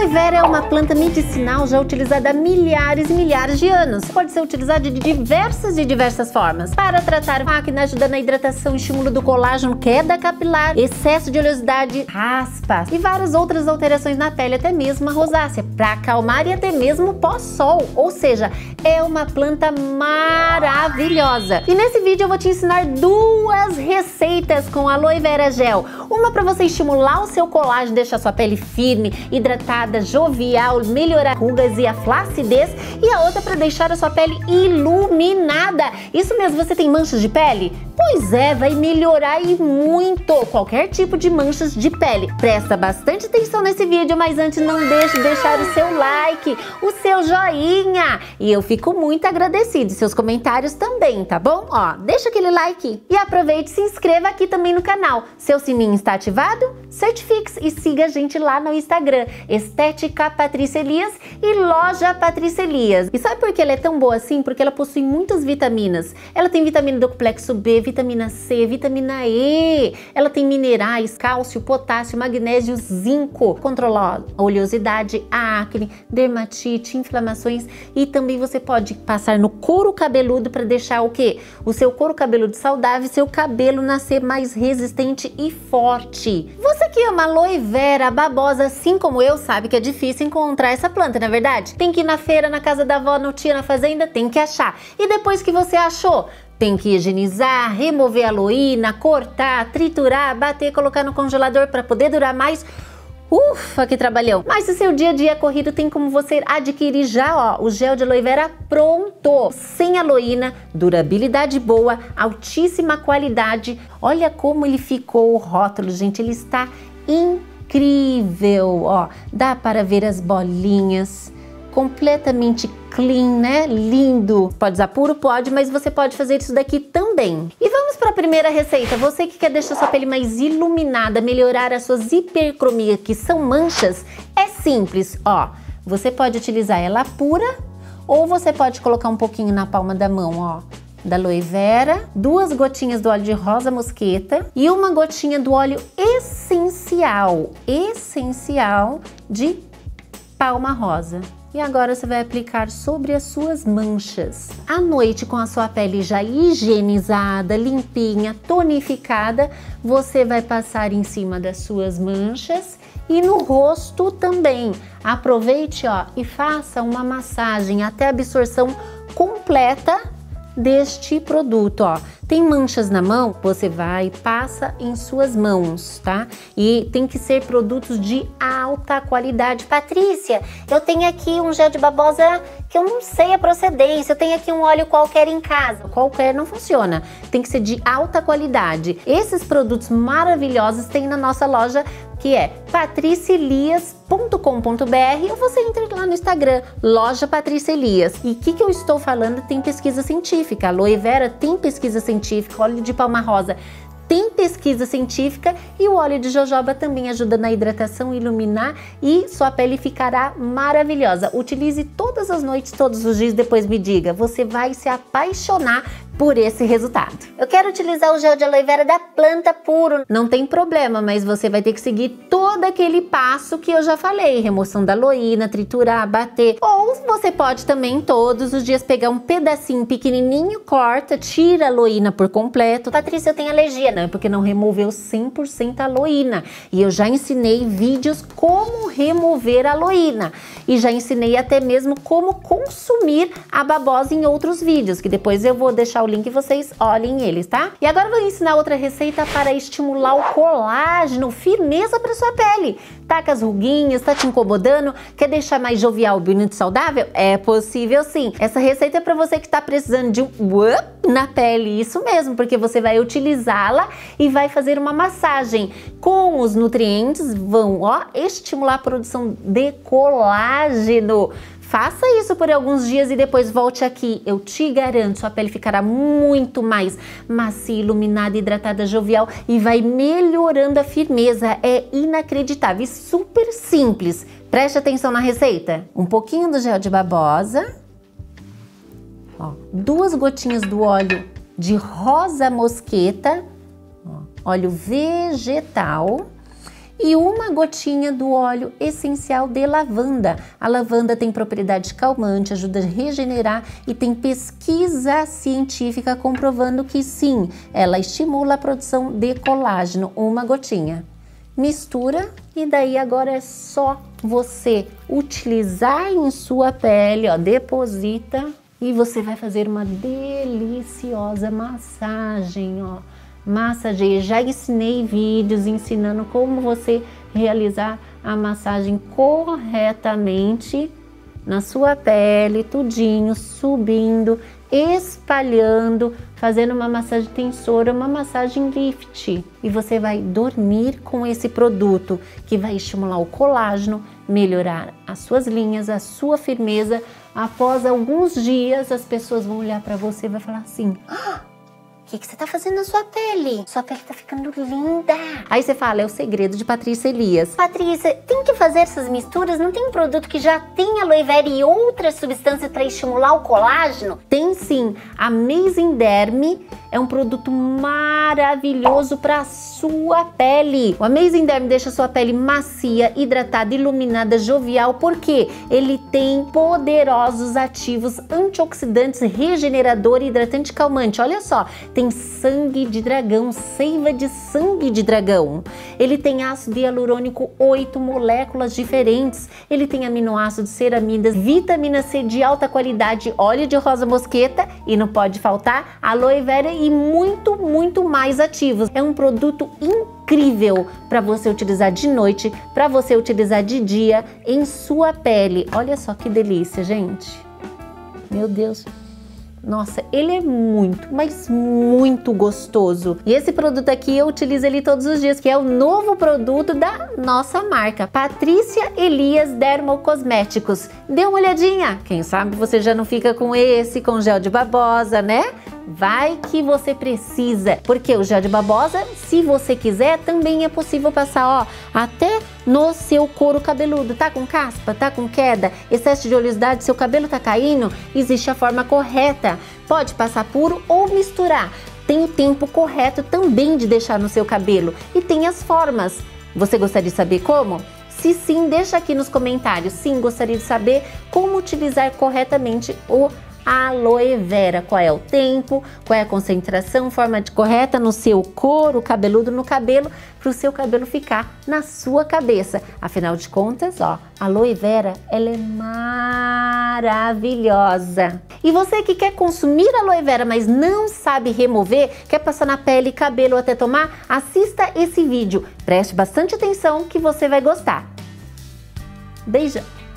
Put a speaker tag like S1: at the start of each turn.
S1: vera é uma planta medicinal já utilizada há milhares e milhares de anos. Pode ser utilizada de diversas formas. Para tratar acne, ajuda na hidratação, estímulo do colágeno, queda capilar, excesso de oleosidade, raspas e várias outras alterações na pele, até mesmo a rosácea, para acalmar e até mesmo pós-sol. Ou seja, é uma planta maravilhosa. E nesse vídeo eu vou te ensinar duas receitas com aloe vera gel. Uma para você estimular o seu colágeno, deixar sua pele firme, hidratada, jovial, melhorar rugas e a flacidez, e a outra para deixar a sua pele iluminada. Isso mesmo, você tem manchas de pele? Pois é, vai melhorar e muito qualquer tipo de manchas de pele. Presta bastante atenção nesse vídeo, mas antes não deixe de deixar o seu like, o seu joinha, e eu fico muito agradecida, e seus comentários também, tá bom? Ó, deixa aquele like e aproveite e se inscreva aqui também no canal. Seu sininho está ativado? Certifique-se e siga a gente lá no Instagram, Estética Patrícia Elias e Loja Patrícia Elias. E sabe por que ela é tão boa assim? Porque ela possui muitas vitaminas. Ela tem vitamina do complexo B, vitamina C, vitamina E. Ela tem minerais, cálcio, potássio, magnésio, zinco. Controla a oleosidade, a acne, dermatite, inflamações, e também você pode passar no couro cabeludo para deixar o quê? O seu couro cabeludo saudável, seu cabelo nascer mais resistente e forte. Você que ama aloe vera, babosa, assim como eu, sabe que é difícil encontrar essa planta, não é verdade? Tem que ir na feira, na casa da avó, no tio, na fazenda, tem que achar. E depois que você achou, tem que higienizar, remover a aloína, cortar, triturar, bater, colocar no congelador para poder durar mais. Ufa, que trabalhão! Mas se seu dia a dia é corrido, tem como você adquirir já, ó, o gel de aloe vera pronto, sem aloína, durabilidade boa, altíssima qualidade. Olha como ele ficou o rótulo, gente, ele está incrível, ó. Dá para ver as bolinhas, completamente clean, né? Lindo. Pode usar puro? Pode, mas você pode fazer isso daqui também. E vamos para a primeira receita. Você que quer deixar sua pele mais iluminada, melhorar as suas hipercromias, que são manchas, é simples, ó. Você pode utilizar ela pura ou você pode colocar um pouquinho na palma da mão, ó, da aloe vera, 2 gotinhas do óleo de rosa mosqueta e uma gotinha do óleo essencial de palma rosa. E agora você vai aplicar sobre as suas manchas. À noite, com a sua pele já higienizada, limpinha, tonificada, você vai passar em cima das suas manchas e no rosto também. Aproveite, ó, e faça uma massagem até a absorção completa deste produto, ó. Tem manchas na mão? Você vai e passa em suas mãos, tá? E tem que ser produtos de alta qualidade. Patrícia, eu tenho aqui um gel de babosa que eu não sei a procedência, eu tenho aqui um óleo qualquer em casa. Qualquer não funciona, tem que ser de alta qualidade. Esses produtos maravilhosos tem na nossa loja, que é patricielias.com.br, ou você entra lá no Instagram, Loja Patrícia Elias. E o que eu estou falando tem pesquisa científica. Aloe vera tem pesquisa científica, óleo de palma rosa tem pesquisa científica, e o óleo de jojoba também ajuda na hidratação, iluminar, e sua pele ficará maravilhosa. Utilize todas as noites, todos os dias, depois me diga, você vai se apaixonar por esse resultado. Eu quero utilizar o gel de aloe vera da planta puro. Não tem problema, mas você vai ter que seguir todo aquele passo que eu já falei. Remoção da aloína, triturar, bater. Ou você pode também todos os dias pegar um pedacinho pequenininho, corta, tira a aloína por completo. Patrícia, eu tenho alergia. Não, é porque não removeu 100% a aloína. E eu já ensinei vídeos como remover a aloína. E já ensinei até mesmo como consumir a babosa em outros vídeos, que depois eu vou deixar o link e vocês olhem eles, tá? E agora eu vou ensinar outra receita para estimular o colágeno, firmeza para sua pele. Tá com as ruguinhas, tá te incomodando? Quer deixar mais jovial, bonito e saudável? É possível sim. Essa receita é para você que tá precisando de um up na pele, isso mesmo, porque você vai utilizá-la e vai fazer uma massagem com os nutrientes, vão, ó, estimular a produção de colágeno. Faça isso por alguns dias e depois volte aqui. Eu te garanto, sua pele ficará muito mais macia, iluminada, hidratada, jovial e vai melhorando a firmeza. É inacreditável e super simples. Preste atenção na receita. Um pouquinho do gel de babosa. Ó, 2 gotinhas do óleo de rosa mosqueta. Ó, óleo vegetal. e uma gotinha do óleo essencial de lavanda. A lavanda tem propriedade calmante, ajuda a regenerar e tem pesquisa científica comprovando que sim, ela estimula a produção de colágeno. Uma gotinha. Mistura e daí agora é só você utilizar em sua pele, ó, deposita e você vai fazer uma deliciosa massagem, ó. Massageia. Já ensinei vídeos ensinando como você realizar a massagem corretamente na sua pele, tudinho, subindo, espalhando, fazendo uma massagem tensora, uma massagem lift. E você vai dormir com esse produto que vai estimular o colágeno, melhorar as suas linhas, a sua firmeza. Após alguns dias, as pessoas vão olhar para você e vai falar assim: o que você tá fazendo na sua pele? Sua pele tá ficando linda. Aí você fala, é o segredo de Patrícia Elias. Patrícia, tem que fazer essas misturas? Não tem um produto que já tem aloe vera e outras substâncias para estimular o colágeno? Tem sim. A Amazing Derm é um produto maravilhoso para a sua pele. O Amazing Derm deixa a sua pele macia, hidratada, iluminada, jovial, porque ele tem poderosos ativos antioxidantes, regenerador, hidratante, calmante. Olha só, tem sangue de dragão, seiva de sangue de dragão. Ele tem ácido hialurônico, 8 moléculas diferentes. Ele tem aminoácidos, ceramidas, vitamina C de alta qualidade, óleo de rosa mosqueta e não pode faltar aloe vera e muito mais ativos. É um produto incrível para você utilizar de noite, para você utilizar de dia em sua pele. Olha só que delícia, gente. Meu Deus. Nossa, ele é muito, mas muito gostoso. E esse produto aqui eu utilizo ele todos os dias, que é o novo produto da nossa marca, Patrícia Elias Dermocosméticos. Dê uma olhadinha, quem sabe você já não fica com esse, com gel de babosa, né? Vai que você precisa, porque o gel de babosa, se você quiser, também é possível passar, ó, até no seu couro cabeludo. Tá com caspa? Tá com queda? Excesso de oleosidade? Seu cabelo tá caindo? Existe a forma correta. Pode passar puro ou misturar. Tem o tempo correto também de deixar no seu cabelo. E tem as formas. Você gostaria de saber como? Se sim, deixa aqui nos comentários. Sim, gostaria de saber como utilizar corretamente o aloe vera, qual é o tempo, qual é a concentração, forma correta no seu couro cabeludo, no cabelo, para o seu cabelo ficar na sua cabeça. Afinal de contas, ó, aloe vera, ela é maravilhosa. E você que quer consumir aloe vera, mas não sabe remover, quer passar na pele, cabelo até tomar, assista esse vídeo. Preste bastante atenção que você vai gostar. Beijão!